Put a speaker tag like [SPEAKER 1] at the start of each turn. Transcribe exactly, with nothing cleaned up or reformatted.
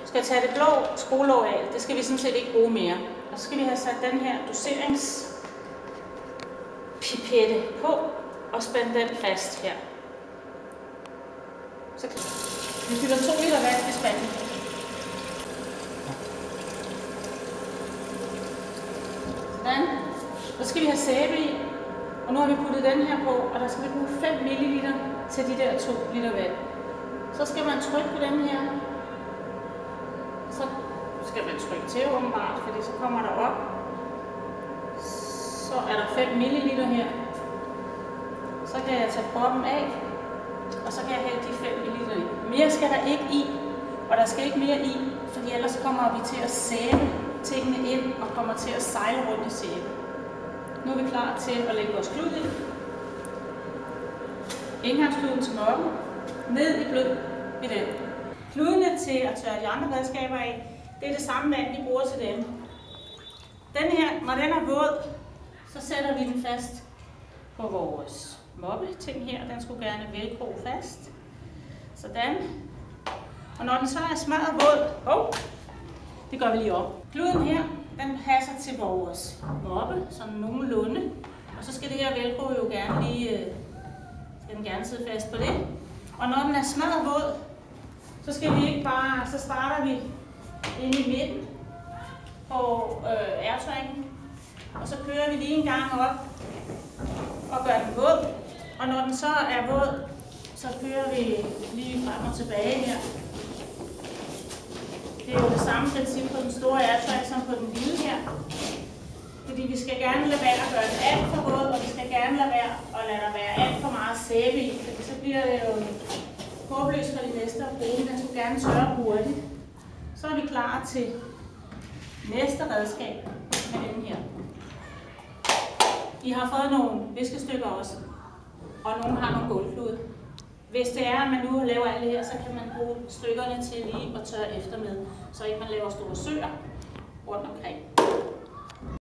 [SPEAKER 1] skal tage det blå skruelåg af. Det skal vi sådan set ikke bruge mere. Og så skal vi have sat den her doseringspipette på og spænde den fast her. Så vi fylder to liter vand i spanden. Sådan. Så skal vi have sæbe i. Og nu har vi puttet den her på, og der skal vi bruge fem milliliter til de der to liter vand. Så skal man trykke på den her. Så skal man trykke til åbenbart, fordi så kommer der op. Så er der fem milliliter her. Så kan jeg tage proppen af, og så kan jeg hælde de fem milliliter i. Mere skal der ikke i, og der skal ikke mere i, fordi ellers kommer vi til at sæbe tingene ind og kommer til at sejle rundt i sæbe. Nu er vi klar til at lægge vores klud i. Indgangskluden til moppen. Ned i blød i den. Kludene til at tørre de andre redskaber af, det er det samme vand, vi bruger til dem. Den her, når den er våd, så sætter vi den fast på vores moppe-ting her. Den skulle gerne velcro fast. Sådan. Og når den så er smadret våd, oh, det gør vi lige op. Kluden her, den passer til vores moppe, sådan nogenlunde. Og så skal det her velcro jo gerne lige, skal den gerne sidde fast på det. Og når den er smadret våd, så skal vi ikke bare, så starter vi inde i midten på øh, airtracken. Og så kører vi lige en gang op og gør den våd. Og når den så er våd, så kører vi lige frem og tilbage her. Det er jo det samme princip på den store airtrack som på den lille her. Fordi vi skal gerne lade være at gøre den alt for våd, og vi skal gerne lade være at lade der være alt for meget sæbe i. Fordi så bliver det jo håbløst for de næste at bruge. Den skulle gerne tørre hurtigt. Så er vi klar til næste redskab med den her. I har fået nogle viskestykker også, og nogle har nogle gulvklude. Hvis det er, at man nu laver alt det her, så kan man bruge stykkerne til lige at tørre efter med, så ikke man laver store søer rundt omkring.